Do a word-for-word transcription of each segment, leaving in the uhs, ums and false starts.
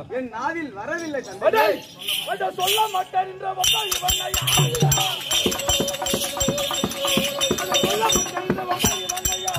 என் நாவில் வரவில்லை தந்தை. சொல்ல மாட்டேன் என்ற மக்கள் இவன் ஐயா சொல்ல மாட்டேன் என்ற மக்கள் இவன் ஐயா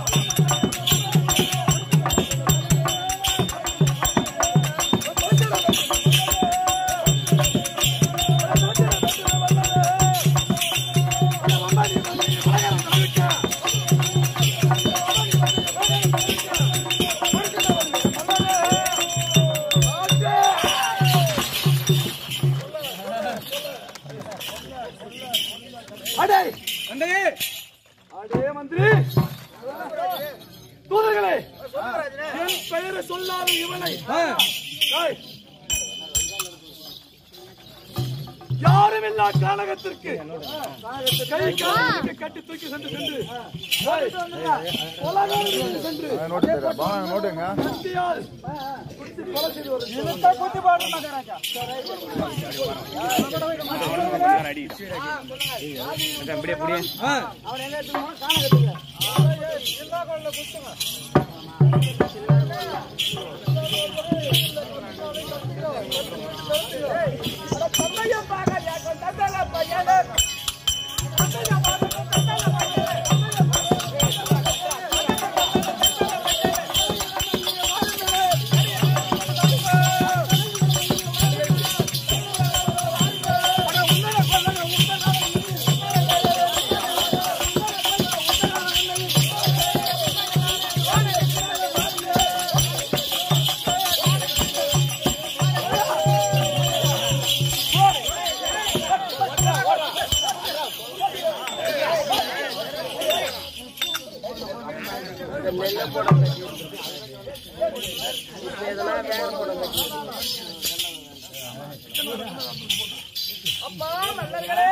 சொல்லாத இவனை யாரும் இல்லா கானகத்திற்கு கை காலத்திற்கு கட்டி தூக்கி சென்று சென்று சென்று அப்பா மன்னர்களே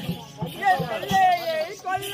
கொல்ல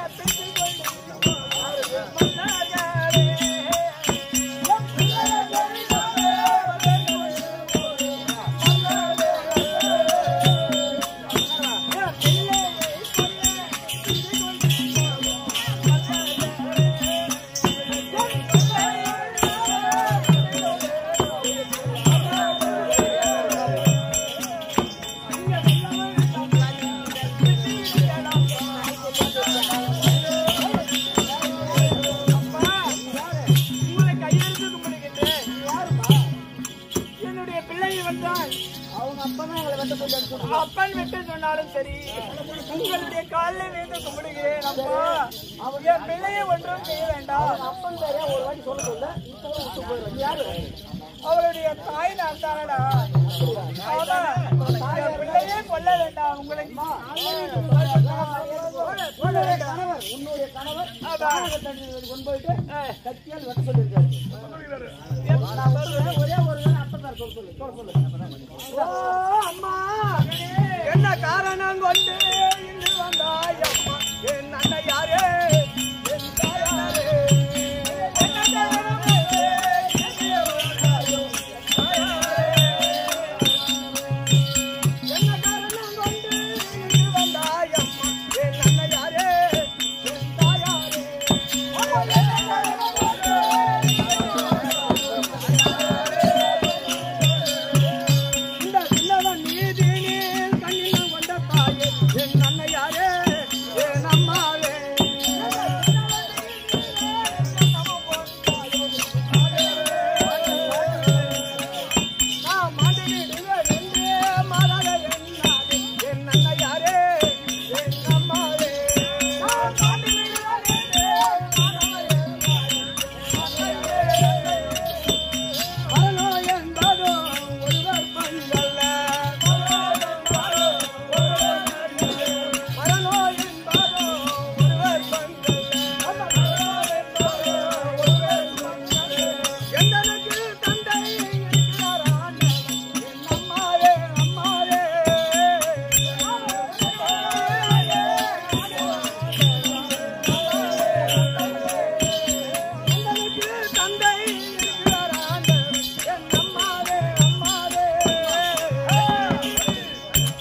அப்பன் விட்டு சொன்னாலும் சரி உங்களுடைய காலில் வீழ்ந்து கும்பிடுகிறேன். அப்பா என் பிள்ளையை ஒன்றும் செய்ய வேண்டாம். அப்பன் வேற ஒரு வாட்டி சொல்ல சொல்ல அவருடைய தாய் நான் தானடா. பிள்ளையே கொல்ல வேண்டாம். உங்களுக்கு உன்னுடைய கணவர் கொண்டு போயிட்டு கத்தியால் வெட்ட சொல்லியிருக்காரு. ஒரே ஒரு அப்பதான் சொல்ல சொல்லு சொல்லு. அம்மா என்ன காரணம் கொண்டு இன்று வந்தாய் அம்மா? என் அண்ணன் யாரே? என் தாயாரே? என்ன காரணம் என்ன காரணம் கொண்டு இன்று வந்தாய் அம்மா? என் அண்ணன் யாரே? என் தாயாரே? இந்த சின்னவன் நீதி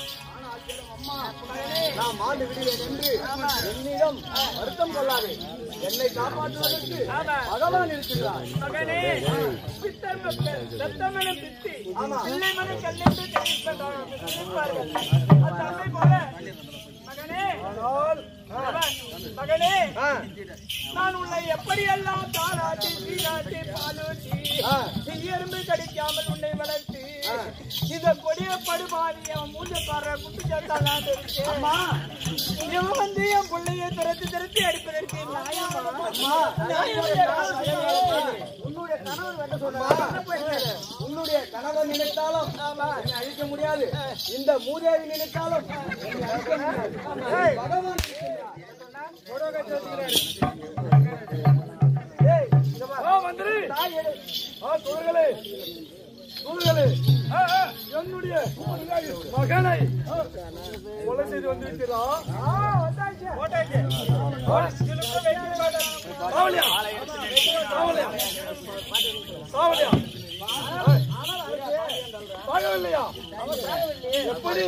நாம் ஆண்டு விடுவேன் என்று என்னிடம் வருத்தம் கொள்ளாதே. என்னை காப்பாற்றுவதற்கு ஆமா. பகவான் இருக்கிறார். மகனே பித்தர் மக்கள் ரத்தமன பித்தி பிள்ளை மன கல்லென்று தெரிவிப்பார்கள். அந்த அம்மை போல மகனே மகனே நான் உன்னை எப்படியெல்லாம் தாராட்டி சீராட்டி பாலூட்டி எறும்பு கடிக்காமல் உன்னை வளர்த்து இந்த கொடிய படுபாடி அவன் மூஞ்ச பாடுற குட்டு சேர்த்தான் இவன் வந்து என் பிள்ளையை திறத்து திறத்தி அடிப்பதற்கு உன்னுடைய கணவர் என்ன சொல்றாரு? உன்னுடைய கணவர் நினைத்தாலும் என்னை அழிக்க முடியாது. இந்த மூதேவி நினைத்தாலும் என்னை அழிக்க முடியாது. பகவான் என்னுடைய மகனை கொலை செய்து வந்துவிட்டீரா? சாகவில்லையா? எப்படி?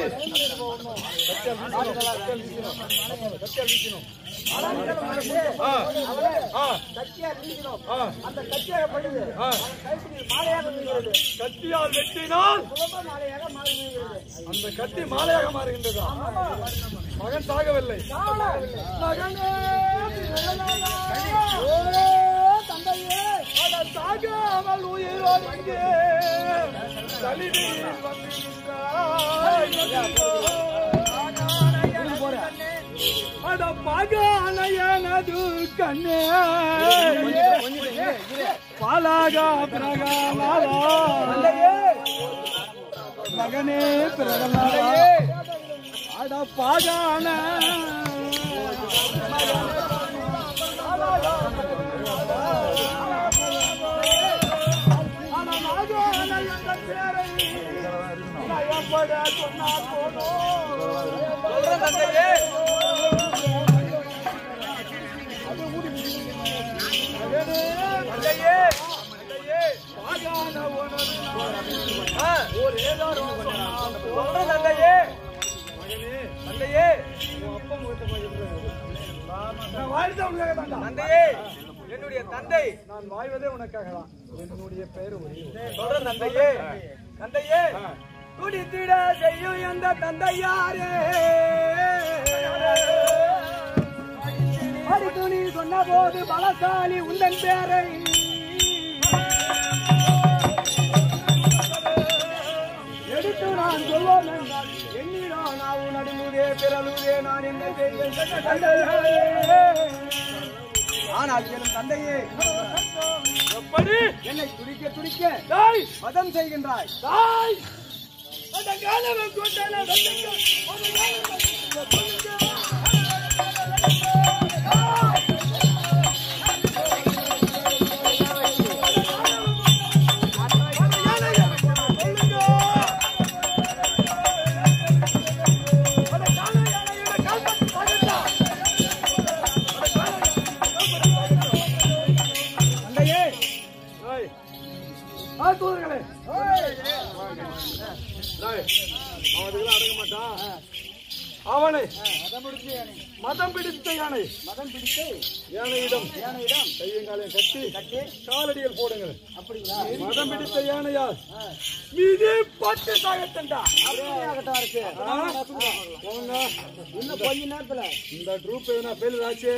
கத்தியால் வெட்டினால் அந்த கத்தி மாலையாக மாறுகின்றதா? மகன் சாகவில்லை. சாகாமல் உயிரோடு அட மகனது கண்ணே பாலாகா பிரகலாதா மகனே பிரகலாதா அட பாகான என்னுடைய தந்தை நான் வாழ்வதே உனக்காக தான். என்னுடைய பெயர் சொல்ற தந்தையே தந்தையே குடித்திட செய்யும் எந்த தந்தையாரே நீ சொன்ன போது பலசாலி உந்தன் பேரை எடுத்து நான் சொல்வோம் என்றால் எண்ணினோ நான் நடுமுதே பிறலுதே நான் என்ன செய்ய. ஆனால் என் தந்தையே எப்படி என்னை துடிக்க துடிக்க மதம் செய்கின்றாய்? அவனை மதம் பிடித்த யானை மதம் பிடித்து யானையிடம் யானையிடம் கையங்காலையும் கட்டி கட்டி காலடியில் போடுங்கள். அப்படிங்களா? மதம் பிடித்த யானையா மீது பட்டு சாகத்தண்டா இருக்கு. இன்னும் கொஞ்ச நேரத்துல இந்த ட்ரூப் எதுனா ஃபெயில் ஆச்சு.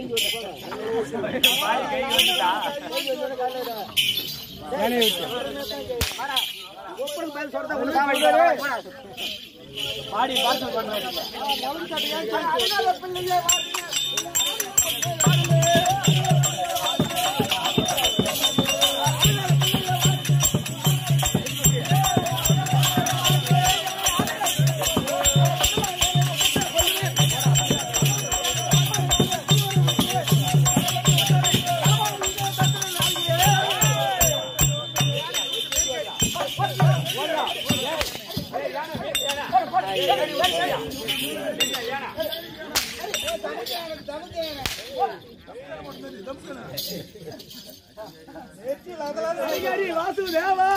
பாடி பார்சல் பண்ணுவேன். வாசுதேவா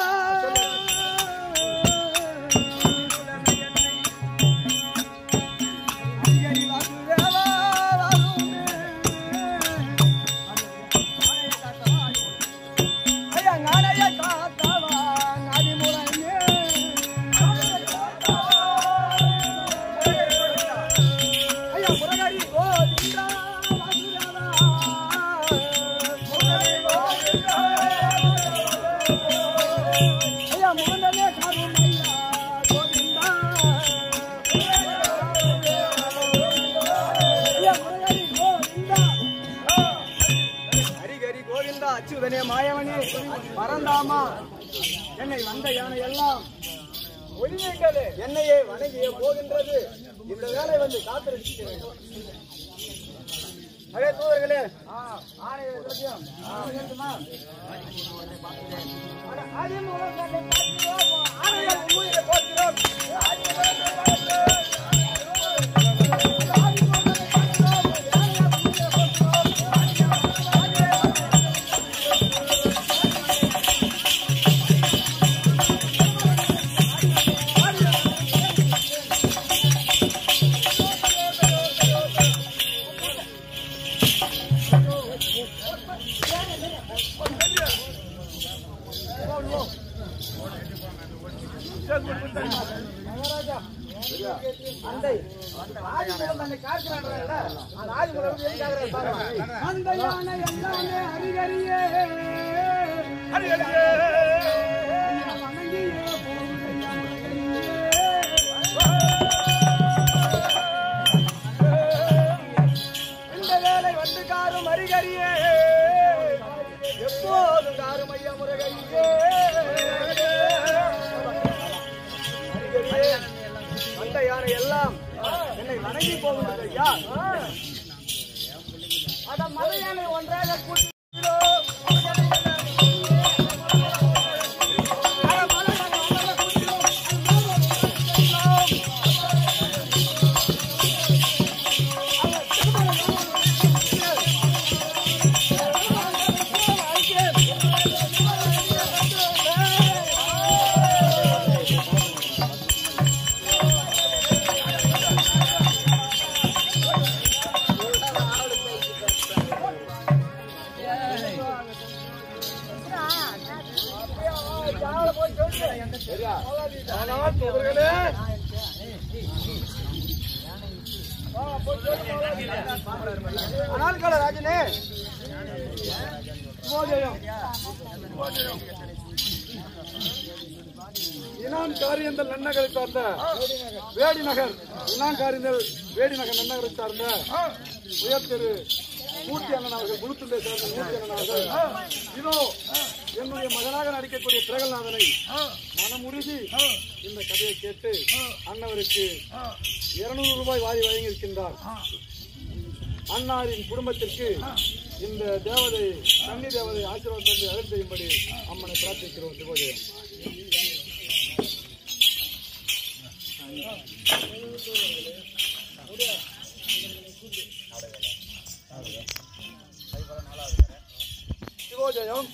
மாயவனே மாயவனே பரந்தாமா என்னை வந்த யானை எல்லாம் ஒளிவிட்டது என்னையே வணங்கிய போகின்றது. இந்த வேலை வந்து காத்திருக்க வேண்டும். அதே தூதர்களே ஆணைகள் போகிறோம். இந்த வேலை வந்து காரும் அறிகறியே எப்போதும் காரும் ஐயா முருகையே வந்த யானை எல்லாம் என்னை வணங்கி போகிறது ஐயா. அத மலை யானை ஒன்றாக கூட்டி ராஜனே இனான் காரியந்தல் நன்னகரை சார்ந்த வேடி நகர் இனான் காரியந்தல் வேடி நகர் நன்னகரை சார்ந்த உயர் திரு மூர்த்தி அண்ணன் அவர்கள் குழுத்துண்டை சேர்ந்த மூர்த்தி அண்ணன் அவர்கள் இதோ என்னுடைய மகனாக நடிக்கக்கூடிய பிரகல்நாதனை மனமுருகி இந்த கதையை கேட்டு அண்ணவருக்கு இருநூறு ரூபாய் வாரி வழங்கியிருக்கின்றார். அன்னாரின் குடும்பத்திற்கு இந்த தேவதை தண்ணி தேவதை ஆசீர்வாதம் தந்து அருள் செய்யும்படி அம்மனை பிரார்த்திக்கிறோம். சிவோதயம் சிவோதயம்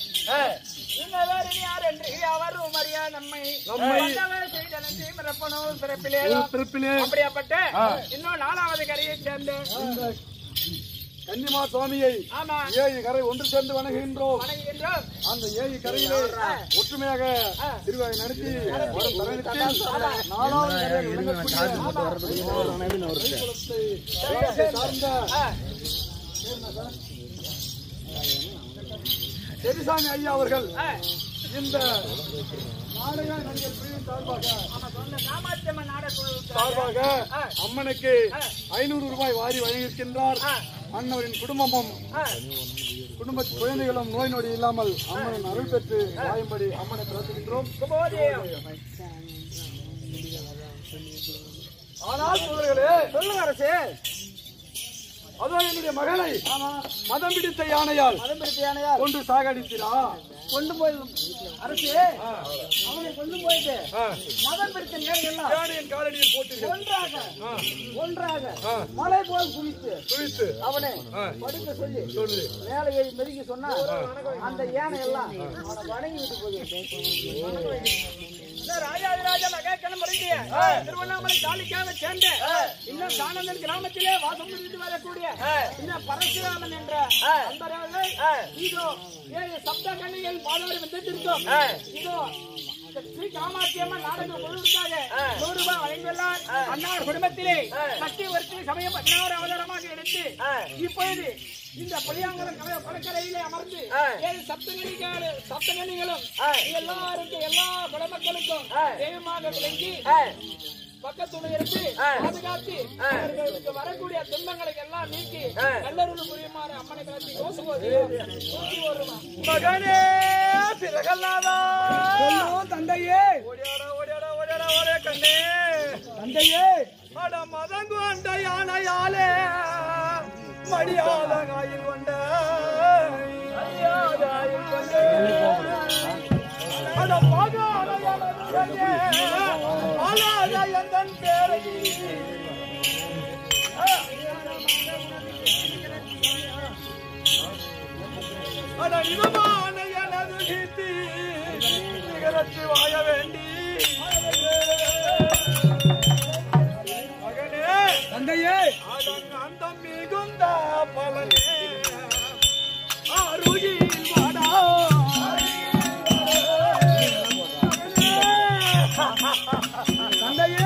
இன்னும் நாலாவது கரையை சேர்ந்த கன்னிமா சுவாமியை ஏழு கரை ஒன்று சேர்ந்து வணங்குகின்றோம். அந்த ஏழு கரையிலே ஒற்றுமையாக திருவிழா நடத்தி வரும் தருணத்தில் நாலாவது சார்ந்த செரிசாமி ஐயா அவர்கள் இந்த நாடக நடிகர் பிரிவின் சார்பாக அம்மனுக்கு ஐநூறு ரூபாய் வாரி வழங்கியிருக்கின்றார். அண்ணவரின் குடும்பமும் குடும்ப குழந்தைகளும் நோய் நொடி இல்லாமல் அம்மனின் அருள் பெற்று வாயும்படி அம்மனை பிரார்த்திக்கின்றோம். ஆனால் சோதர்களே சொல்லுங்க அரசே, அதோ என்னுடைய மகனை மதம் பிடித்த யானையால் மதம் பிடித்த யானையால் கொண்டு சாகடித்தா கொண்டு போய் அரசே அவனை கொண்டு போயிட்டு மதம் பிடித்த யானையின் காலடியில் போட்டு ஒன்றாக ஒன்றாக மலை போல் குளித்து குளித்து அவனை படுக்க சொல்லி சொல்லி மேலையை மெருகி சொன்னா அந்த யானை எல்லாம் அவனை வணங்கி விட்டு போகுது. ராஜாதிராஜ மகேக்கணம் வருகிய திருவண்ணாமலை தாலுக்காவை சேர்ந்த இன்னும் சானந்தன் கிராமத்திலே வாசம் புரிந்து வரக்கூடிய இந்த பரசுராமன் என்ற அன்பர்கள் இதோ ஏழு சப்த கண்ணிகள் பாதாள வித்திருக்கோம். இதோ ஸ்ரீ காமாட்சியம்மா நாடக பொருளுக்காக நூறு ரூபாய் வழங்கியுள்ளார். அன்னார் குடும்பத்திலே சக்தி ஒருத்தி சமயம் பதினாறு அவதாரமாக எடுத்து இப்பொழுது இந்த புளியாங்கலம் கடற்கரையிலே அமர்ந்து ஏழு சப்தகணிகள் சப்தகணிகளும் எல்லாருக்கும் எல்லா குடமக்களுக்கும் தெய்வமாக விளங்கி பக்கத்துணை இருந்து பாதுகாத்து அவர்களுக்கு வரக்கூடிய துன்பங்களை எல்லாம் நீக்கி நல்லருள் புரியுமாறு அம்மனை காட்டி யோசிப்போது மகனே பிறகல்லாதா தந்தையே ஓடியாடா ஓடியாடா ஓடியாடா ஓடே கண்ணே தந்தையே அட மதங்கு அண்ட யானையாலே மடியாத காயில் கொண்ட காயில் கொண்ட அட பாகாத எந்தன் பேரை அட நிதமான எனது கீர்த்தி நிகழ்ச்சி வாய வேண்டி மகனே தந்தையே அதன் அந்த மிகுந்த பலனே அருகில் வாடா தந்தையே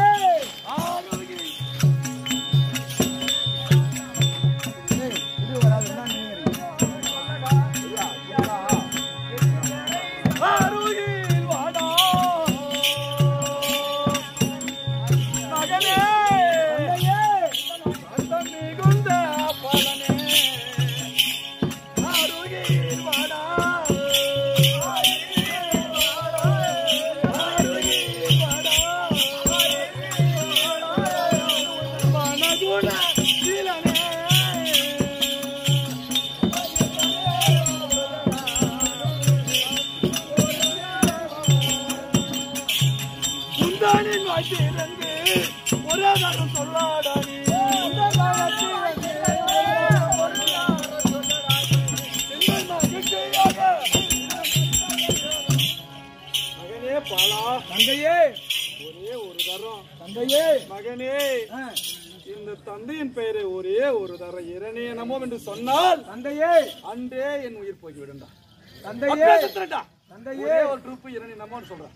தந்தையே ஒரே ஒரு தரம் தந்தையே மகனே இந்த தந்தையின் பெயரை ஒரே ஒரு தரம் இரணே நமோ என்று சொன்னால் தந்தையே அன்றே என் உயிர் போய்விடுண்டா தந்தையே தந்தையே ஒரு ட்ரூப் இரணி நமோன்னு சொல்றேன்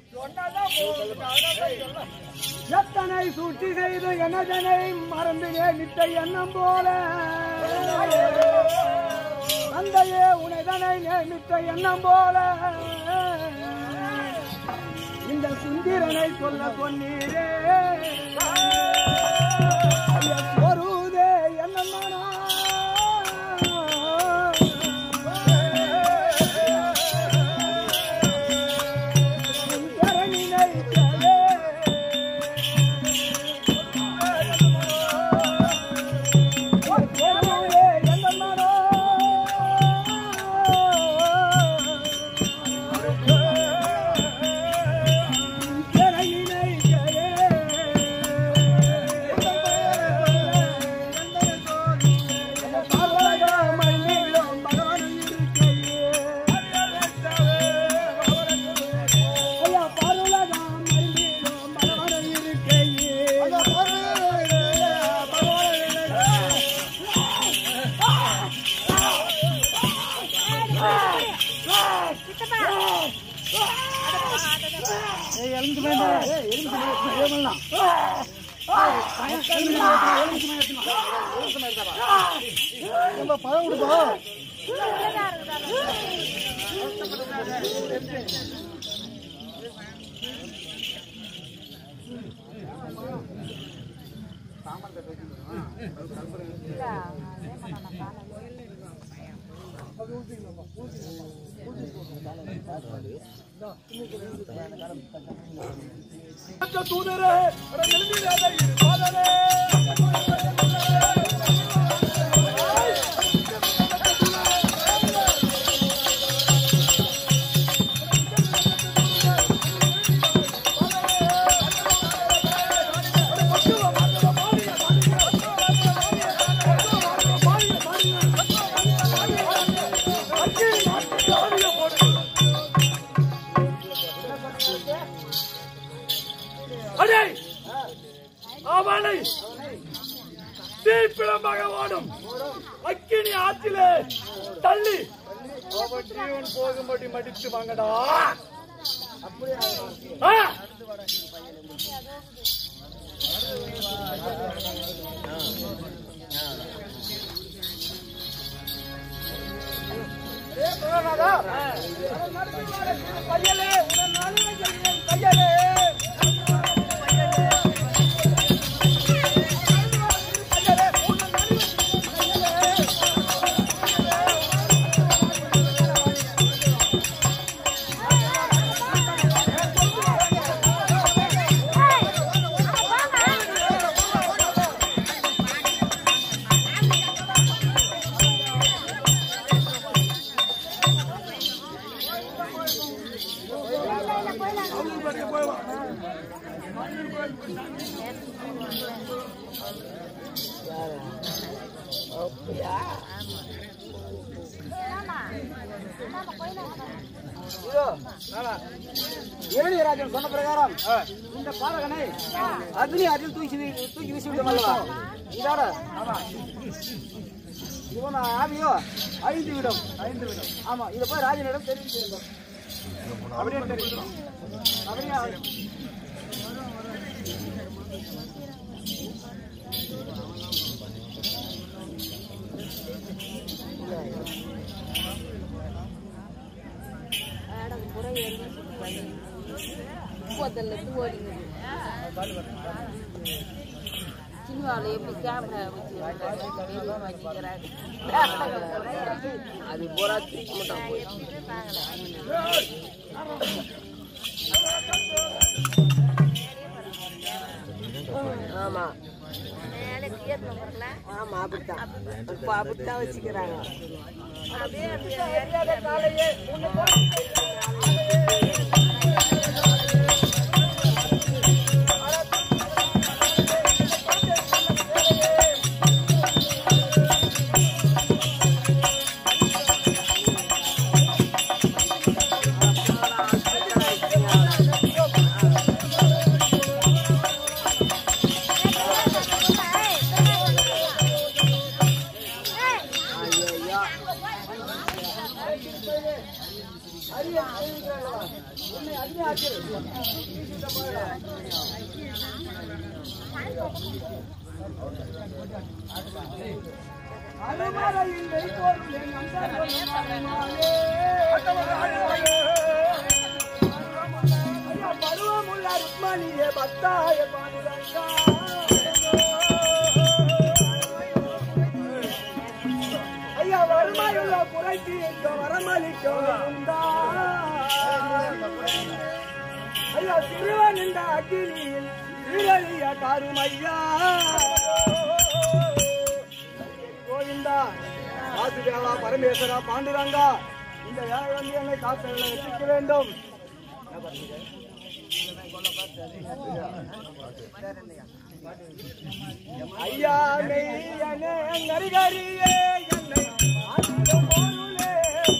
எத்தனை சூழ்ச்சி செய்து எனதனை மறந்துனே நித்தை எண்ணம் போல தந்தையே உனைதனை நித்த எண்ணம் போல இந்த சுந்திரனை சொல்ல சொன்னீரே ஒருதே என்னன்னா பழம் கொடுப்பா தூதரே அவனை தீப்பிழமாக ஓடும் அக்கினி ஆற்றிலே தள்ளி அவன் ஜீவன் போகும்படி மடித்து வாங்கடா. கையலே இரணியராஜன் சொன்ன பிரகாரம் இந்த பாலகனை அக்னி அதில் தூக்கி தூக்கி வீசிவிட்டோம் அல்லவா? இதோட இவன் ஆவியோ ஐந்து விடம் ஐந்து விடம் ஆமா. இதை போய் ராஜனிடம் தெரிவிச்சிருந்தோம். அப்படியே தெரிவிக்கிறோம். அப்படியே சினிமாவில் எப்படி கேமரா வச்சுக்கிறாங்க அது போரா தூக்கி மட்டும் போய் ஆமா ஆமா அப்படித்தான் அப்படித்தான் வச்சுக்கிறாங்க. ஐயா வருமாயுள்ள குறைக்கு வரமளிக்க ஐயா சிறுவன் இந்த அக்கினியில் வீரழிய காருமையா கோவிந்தா வாசுதேவா பரமேஸ்வரா பாண்டுரங்கா இந்த வேலை வந்து என்னை காத்தவர்களை ரசிக்க வேண்டும். ஐயா மெய்யனே நரிகரியே என்னை ஆதிக்கம் போருளே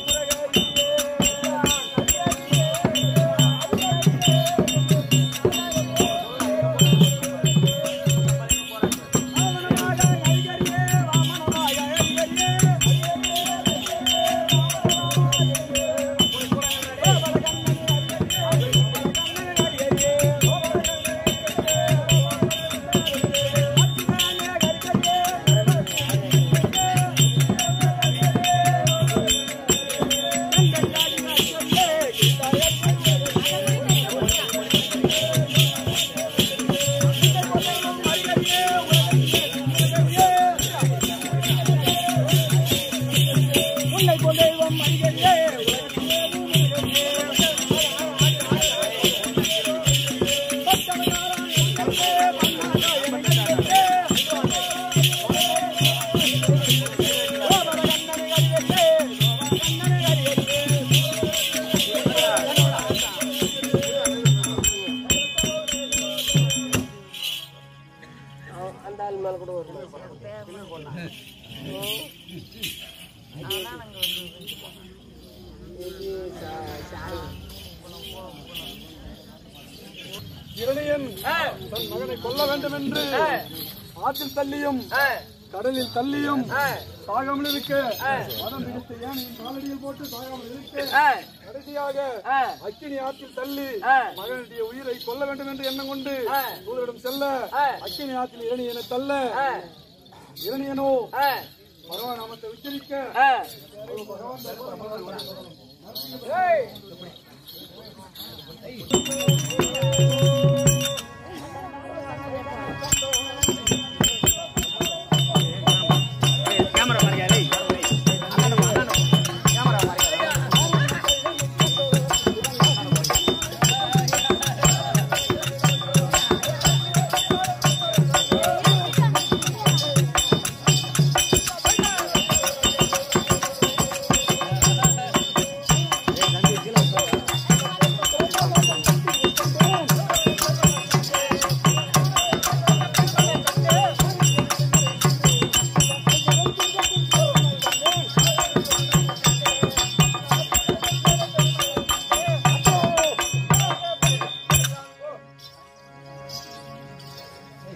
இரணியன் தன் மகனை கொல்ல வேண்டும் என்று ஆற்றில் தள்ளியும் கடலில் தள்ளியும் சாகாமல் இருக்க மதம் பிடித்து ஏன் காலடியில் போட்டு சாகாமல் இருக்க கடைசியாக அக்கினி ஆற்றில் தள்ளி மகனுடைய உயிரை கொல்ல வேண்டும் என்று எண்ணம் கொண்டு தூதரிடம் செல்ல அக்கினி ஆற்றில் இரணியனை தள்ள இரணியனோ பகவான் நாமத்தை உச்சரிக்க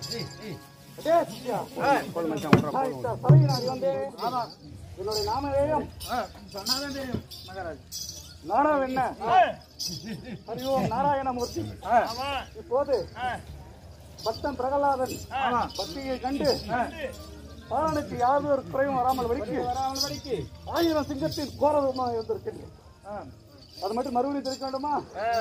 என்னுடைய நாமதேயம் சொன்னாதான் தெரியும் மகாராஜ். நானும் என்ன ஹரிஓம் நாராயணமூர்த்தி. இப்போது பக்தன் பிரகலாதன் பக்தியை கண்டு பாலனுக்கு யாரும் ஒரு குறையும் வராமல் வடிக்கு ஆயிரம் சிங்கத்தின் கோரமாக இருந்திருக்கின்றேன். அது மட்டும் மறுபடியும் தெரிவிக்க வேண்டுமா?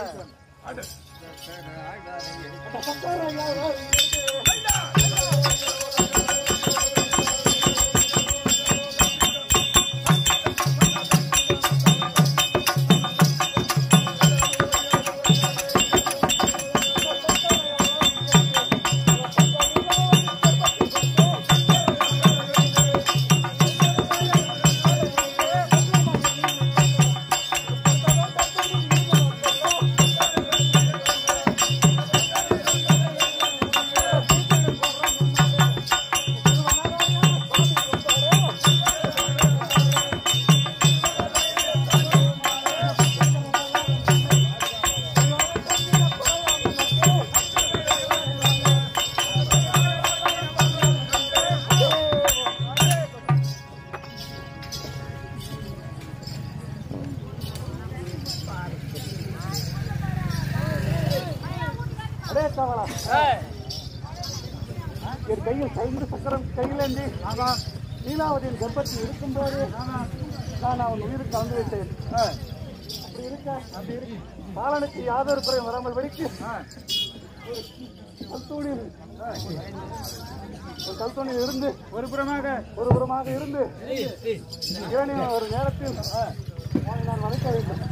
என் கையில் ஐந்து சக்கரம் கையிலேந்தி லீலாவதியின் கர்ப்பத்தில் இருக்கும்போது நான் அவன் உயிருக்கு கலந்து விட்டேன். அப்படி இருக்க அப்படி இருக்கு பாலனுக்கு யாதொரு குறையும் வராமல் வெடிக்கு கல்தூணியில் ஒரு கல்தூணியில் இருந்து ஒரு புறமாக ஒரு புறமாக இருந்து ஏனைய ஒரு நேரத்தில் நான் வளைக்க வேண்டும்.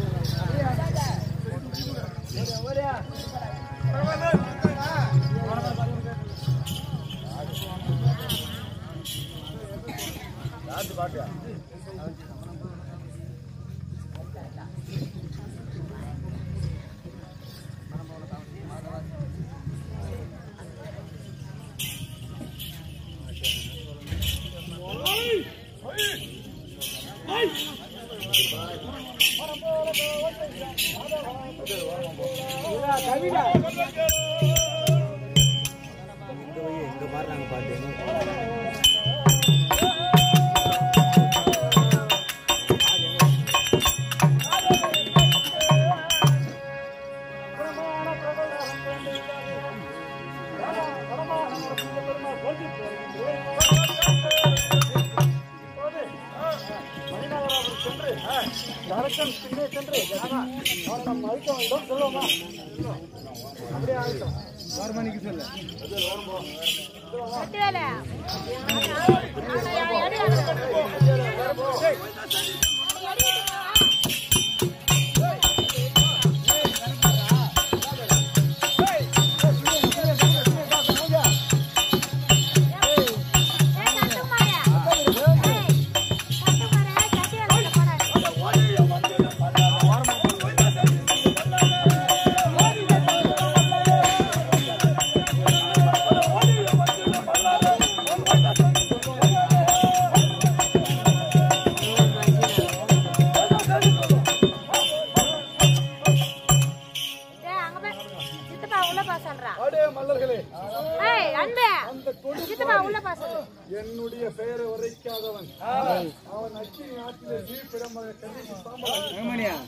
என்னுடைய பெயரை உரைக்காதவன் அவன் அச்சி நாட்டிலே ஜீவிப்பிடமாக கண்டித்து சாம்பல்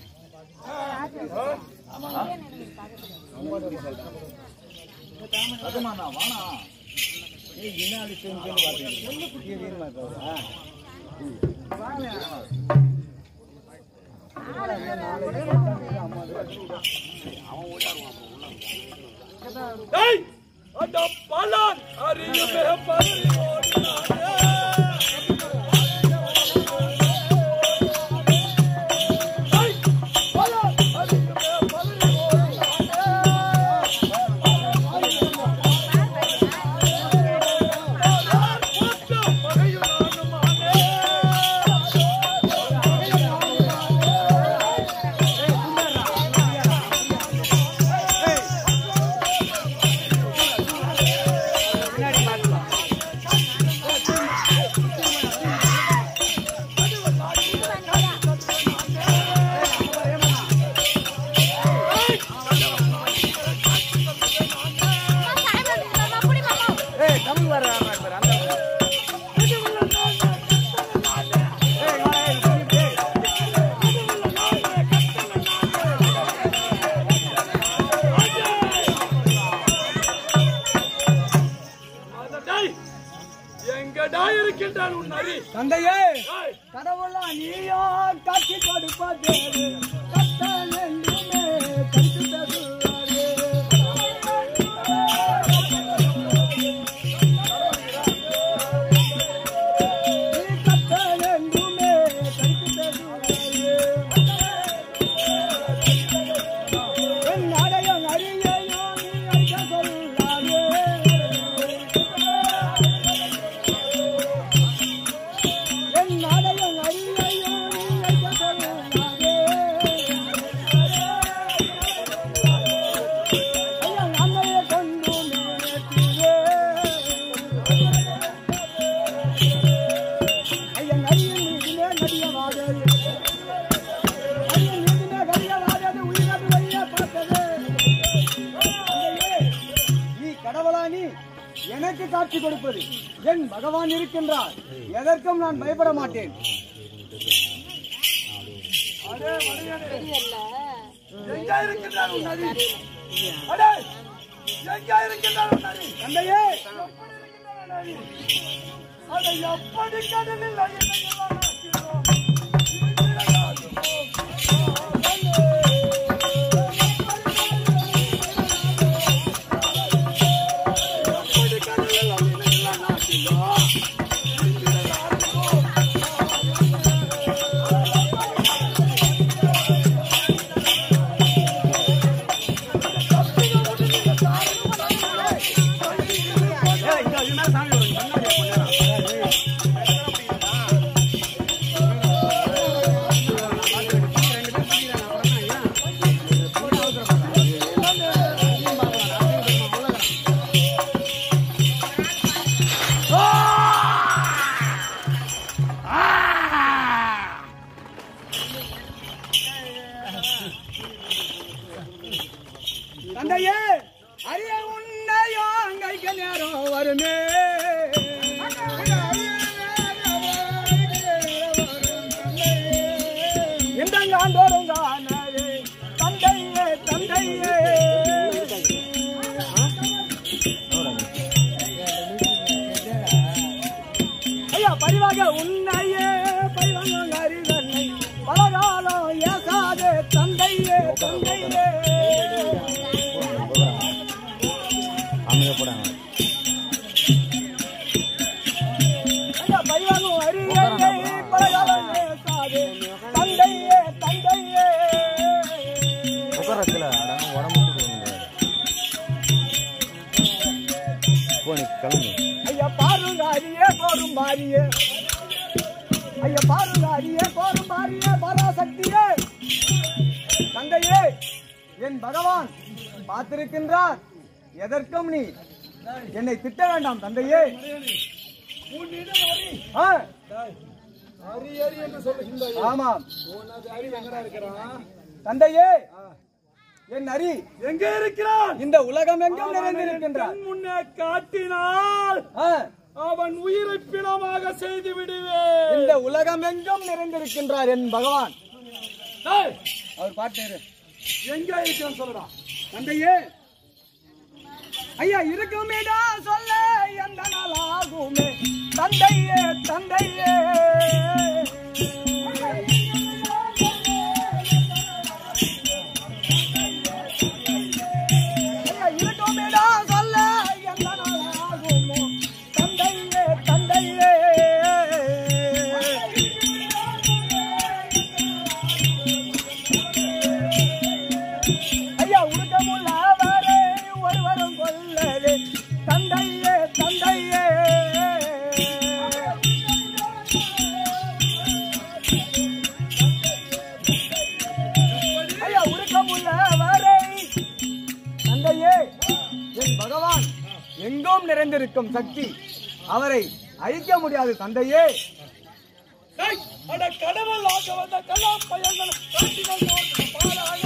அந்த பலன் அறியுமே பலன் Hey! எங்கடா இருக்கின்றான் உன் நரி? தந்தையே, கடவுளா நீயா காட்சி கொடுப்பது கட்டண என்றுமே கண்டு தருவாரே. கட்டண என்றுமே கண்டு தருவாரே. என் அடையும் அறியையோ நீ அறிய சொல்லாதே. என் அடையும் அறியையோ நீ அறிய சொல்லாதே. ஐயா நம்மையே கொண்டு நேற்றியே. ஐயா நரியின் மீதிலே நடியவாதது. நரியின் மீதிலே கடியவாதது உயிரது வழியே பார்த்தது. நீ கடவுளா நீ எனக்கு காட்சி கொடுப்பது? என் பகவான் இருக்கின்றார், எதற்கும் நான் பயப்பட மாட்டேன். அடே மரியாதை, எங்க இருக்கின்றான் உன் நரி? அடே, எங்க இருக்கின்றான் உன் நரி? தந்தையே, எப்படி இருக்கின்றான் உன் நரி? அதை எப்படி கடலில் அழிந்தவன் ஆக்கினோம்? எப்படி கடலில் அழிந்தவன் ஆக்கினோம்? தந்தையே, அரிய உன்னையோ அங்கைக்கு நேரம் வருமே. இந்த ஆண்டோரும் காணவே தந்தையே தந்தையே. ஐயா பரிவாக உன்னையே பரிவாங்க அறிவனை பலகாலம் ஏசாதே தந்தையே தந்தையே. ஐயா பரிவாங்கும் அறிவை பலகாலம் ஏசாதே தந்தையே தந்தையே. ஐயா பாருங்க அரியே போரும் மாறியே. ஐயா பாருங்க அரியே போரும் மாறியே பராசக்தியே. தந்தையே, என் பகவான் பார்த்திருக்கின்றார், எதற்கும் நீ என்னை திட்ட வேண்டாம் தந்தையே. உன்னிடம் அரி. ஆ, அரி அரி என்று சொல்லுகின்றாய். ஆமாம் உனது அரி எங்கடா இருக்கிறான்? தந்தையே, என் அரி எங்க இருக்கிறான்? இந்த உலகம் எங்கும் நிறைந்திருக்கின்றார். கண் முன்னே காட்டினால் ஆ, அவன் உயிரை பிணமாக செய்து விடுவேன். இந்த உலகம் எங்கும் நிறைந்திருக்கின்றார் என் பகவான். டேய், அவர் பாட்டு எங்க இருக்கிறான் சொல்லுடா. தந்தையே, ஐயா இருக்குமேடா சொல்ல எந்த நாள் ஆகுமே தந்தையே தந்தையே. ஐயா இருக்குமேடா சொல்ல எந்த நாள் ஆகுமோ தந்தையே தந்தையே. ஐயா உருக்கமுள்ள வரை ஒருவரும் கொல்லவே தந்தையே தந்தையே. ஐயா உருக்கமுள்ள வரை தந்தையே, என் பகவான் எங்கும் நிறைந்திருக்கும் சக்தி அவரை அழிக்க முடியாது தந்தையே. டேய், அட கடவுள் ஆக வந்த கலா பையன்கள் காட்டினால் நோக்கு பாலாக.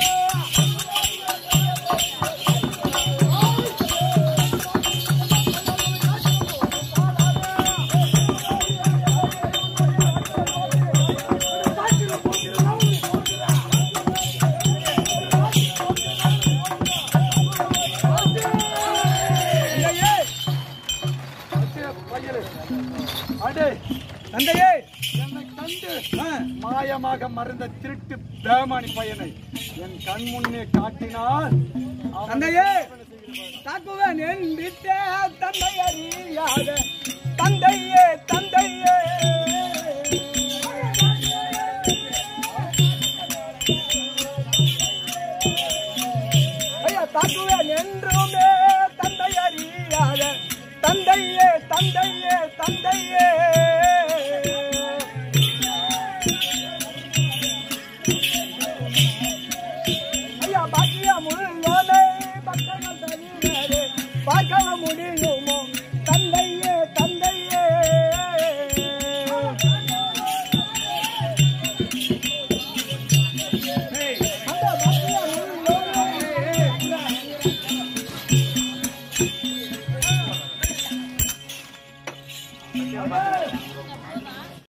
அடே தந்தையே, என்னை கண்டு மாயமாக மறந்த திருட்டு பேமானி பையனை என் கண் முன்னே காட்டினால் தந்தையே, தாக்குவேன் என்றிட்டே தந்தை அறியாத தந்தையே தந்தையே ஐயா தாக்குவேன் என்றுமே தந்தை அறியாத தந்தையே தந்தையே தந்தையே